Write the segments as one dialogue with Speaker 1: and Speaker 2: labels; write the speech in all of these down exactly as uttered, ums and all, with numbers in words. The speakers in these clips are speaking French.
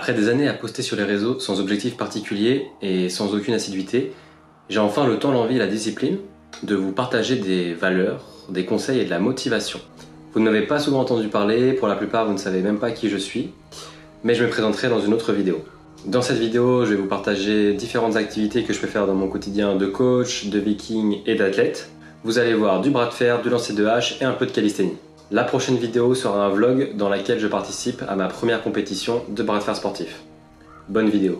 Speaker 1: Après des années à poster sur les réseaux sans objectif particulier et sans aucune assiduité, j'ai enfin le temps, l'envie et la discipline de vous partager des valeurs, des conseils et de la motivation. Vous ne m'avez pas souvent entendu parler, pour la plupart vous ne savez même pas qui je suis, mais je me présenterai dans une autre vidéo. Dans cette vidéo, je vais vous partager différentes activités que je peux faire dans mon quotidien de coach, de viking et d'athlète. Vous allez voir du bras de fer, du lancer de hache et un peu de calisthénie. La prochaine vidéo sera un vlog dans laquelle je participe à ma première compétition de bras de fer sportif. Bonne vidéo.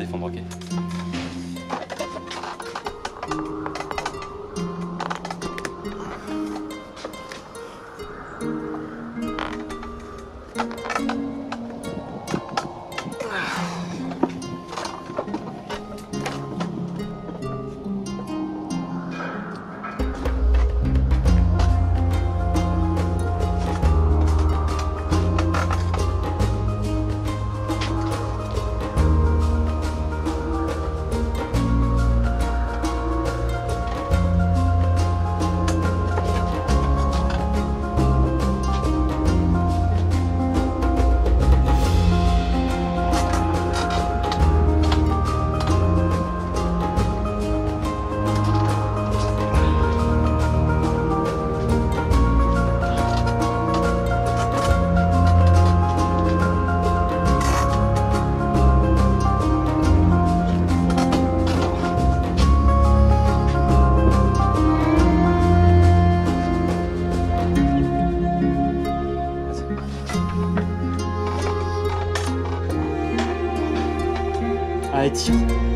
Speaker 1: défendre, ok.
Speaker 2: Allez, tire.